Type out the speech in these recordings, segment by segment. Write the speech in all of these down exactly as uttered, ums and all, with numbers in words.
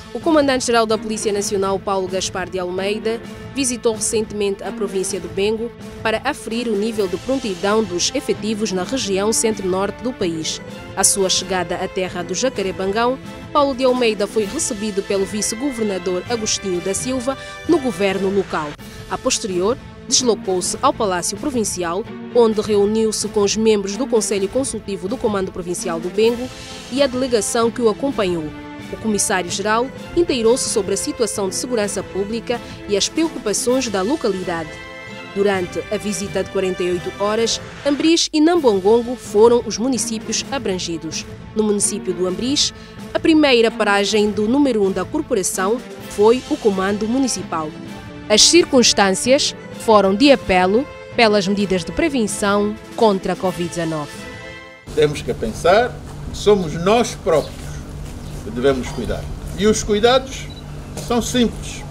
O comandante-geral da Polícia Nacional, Paulo Gaspar de Almeida, visitou recentemente a província do Bengo para aferir o nível de prontidão dos efetivos na região centro-norte do país. À sua chegada à terra do Jacarebangão, Paulo de Almeida foi recebido pelo vice-governador Agostinho da Silva no governo local. A posterior, deslocou-se ao Palácio Provincial, onde reuniu-se com os membros do Conselho Consultivo do Comando Provincial do Bengo e a delegação que o acompanhou. O comissário-geral inteirou-se sobre a situação de segurança pública e as preocupações da localidade. Durante a visita de quarenta e oito horas, Ambriz e Nambongongo foram os municípios abrangidos. No município do Ambriz, a primeira paragem do número um da corporação foi o Comando Municipal. As circunstâncias foram de apelo pelas medidas de prevenção contra a Covid dezenove. Temos que pensar que somos nós próprios que devemos cuidar. E os cuidados são simples.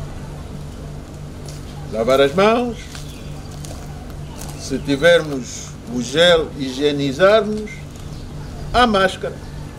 Lavar as mãos, se tivermos o gel, higienizarmos, a máscara.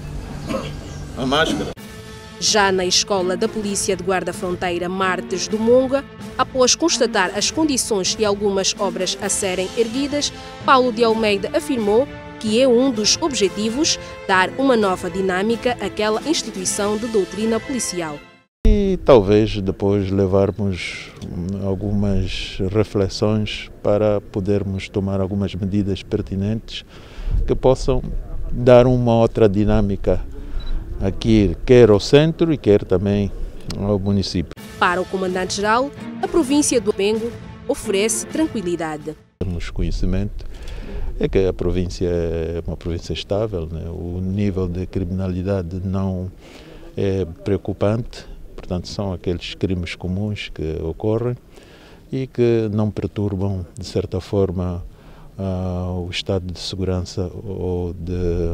A máscara. Já na Escola da Polícia de Guarda-Fronteira Martes do Monga, após constatar as condições e algumas obras a serem erguidas, Paulo de Almeida afirmou que é um dos objetivos dar uma nova dinâmica àquela instituição de doutrina policial. E talvez depois levarmos algumas reflexões para podermos tomar algumas medidas pertinentes que possam dar uma outra dinâmica aqui, quer ao centro e quer também ao município. Para o comandante-geral, a província do Bengo oferece tranquilidade. Temos conhecimento é que a província é uma província estável, né? O nível de criminalidade não é preocupante, portanto são aqueles crimes comuns que ocorrem e que não perturbam, de certa forma, uh, o estado de segurança ou de,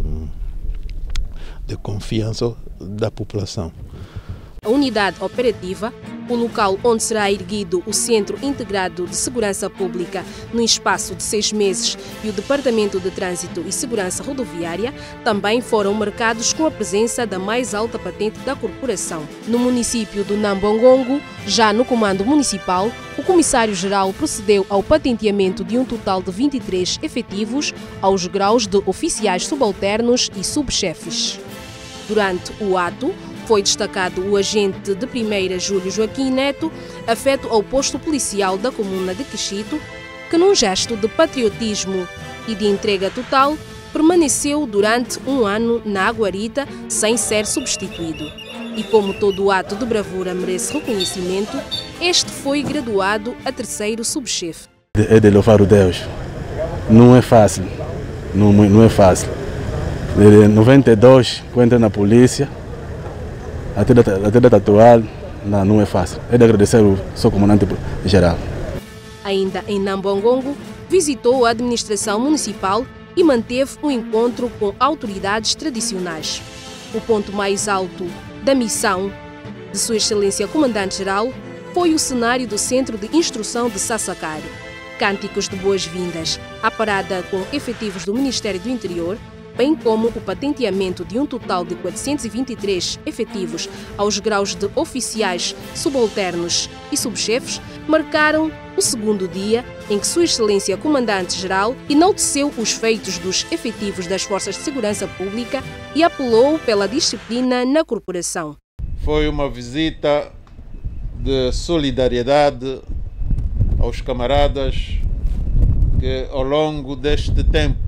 de confiança da população. A unidade operativa, o local onde será erguido o Centro Integrado de Segurança Pública no espaço de seis meses e o Departamento de Trânsito e Segurança Rodoviária também foram marcados com a presença da mais alta patente da corporação. No município do Nambongongo, já no Comando Municipal, o Comissário-Geral procedeu ao patenteamento de um total de vinte e três efetivos aos graus de oficiais subalternos e subchefes. Durante o ato, foi destacado o agente de primeira Júlio Joaquim Neto, afeto ao posto policial da comuna de Quixito, que num gesto de patriotismo e de entrega total, permaneceu durante um ano na Aguarita sem ser substituído. E como todo ato de bravura merece reconhecimento, este foi graduado a terceiro subchefe. É de louvar o Deus. Não é fácil, não, não é fácil. Em noventa e dois, quando entrei na polícia, até a data atual, não, não é fácil. É de agradecer o seu comandante-geral. Ainda em Nambongongo, visitou a administração municipal e manteve um encontro com autoridades tradicionais. O ponto mais alto da missão de Sua Excelência Comandante-Geral foi o cenário do Centro de Instrução de Sassacari. Cânticos de boas-vindas, a parada com efetivos do Ministério do Interior, bem como o patenteamento de um total de quatrocentos e vinte e três efetivos aos graus de oficiais, subalternos e subchefes, marcaram o segundo dia em que Sua Excelência Comandante-Geral enalteceu os feitos dos efetivos das Forças de Segurança Pública e apelou pela disciplina na corporação. Foi uma visita de solidariedade aos camaradas que, ao longo deste tempo,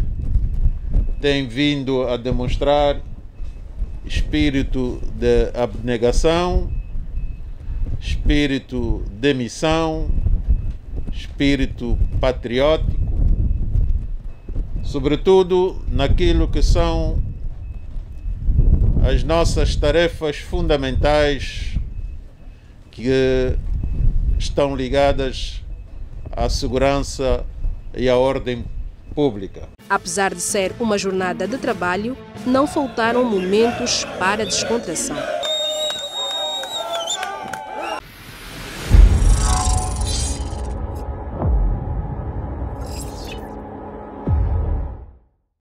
tem vindo a demonstrar espírito de abnegação, espírito de missão, espírito patriótico, sobretudo naquilo que são as nossas tarefas fundamentais que estão ligadas à segurança e à ordem pública. Apesar de ser uma jornada de trabalho, não faltaram momentos para descontração.